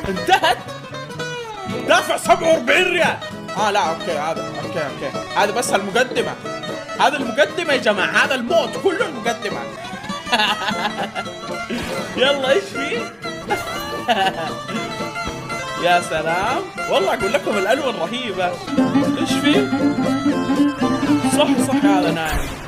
انتهت. دافع 47 ريال. لا اوكي، هذا اوكي هذا بس المقدمة. هذا المقدمة يا جماعة، هذا الموت كله المقدمة. يلا ايش في؟ يا سلام والله، اقول لكم الالوان رهيبة. ايش في؟ صح هذا نايم.